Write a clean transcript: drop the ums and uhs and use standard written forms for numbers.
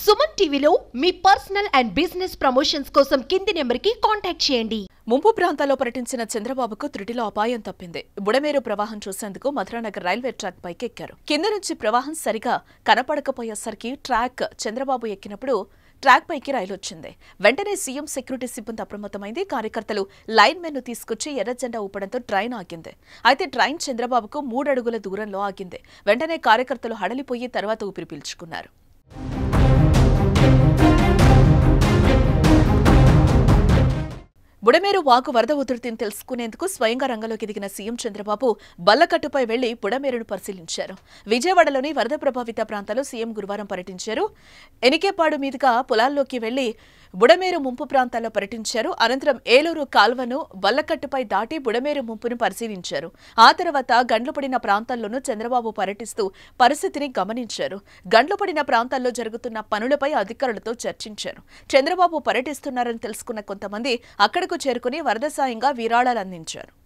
SumanTVలో మీ personal and business promotions కోసం కింది నెంబర్కి కాంటాక్ట్ చేయండి. ముంపు ప్రాంతాల్లో పర్యటించిన చంద్రబాబుకు త్రుటిలో అపాయం తప్పింది. బుడమేరు ప్రవాహం చూసేందుకు మధురానగర్ రైల్వే ట్రాక్ పైకి ఎక్కారు. కింద నుంచి ప్రవాహం సరిగా కనపడకపోయేసరికి చంద్రబాబు ఎక్కినప్పుడు ట్రాక్ పైకి రైలు వచ్చింది. వెంటనే సీఎం సెక్యూరిటీ సిబ్బంది అప్రమత్తమైంది. కార్యకర్తలు లైన్ మెన్ ను తీసుకొచ్చి ఎర్ర జెండా ఊపడంతో ట్రైన్ ఆగింది. అయితే ట్రైన్ చంద్రబాబుకు 3 అడుగుల దూరంలో ఆగింది. వెంటనే కార్యకర్తలు హడలిపోయి తర్వాత ఊపిరి పీల్చుకున్నారు. బుడమేరు వాగు వరద ఉధృతిని తెలుసుకునేందుకు స్వయంగా రంగంలోకి దిగిన సీఎం చంద్రబాబు బల్లకట్టుపై వెళ్లి బుడమేరును పరిశీలించారు. విజయవాడలోని వరద ప్రభావిత ప్రాంతాల్లో సీఎం గురువారం పర్యటించారు. ఎనికేపాడు మీదుగా పొలాల్లోకి వెళ్లి బుడమేరు ముంపు ప్రాంతాల్లో పర్యటించారు. అనంతరం ఏలూరు కాల్వను బల్లకట్టుపై దాటి బుడమేరు ముంపును పరిశీలించారు. ఆ తర్వాత గండ్లు పడిన ప్రాంతాల్లోనూ చంద్రబాబు పర్యటిస్తూ పరిస్థితిని గమనించారు. గండ్లు పడిన ప్రాంతాల్లో జరుగుతున్న పనులపై అధికారులతో చర్చించారు. చంద్రబాబు పర్యటిస్తున్నారని తెలుసుకున్న కొంతమంది అక్కడకు చేరుకుని వరద సాయంగా విరాళాలు అందించారు.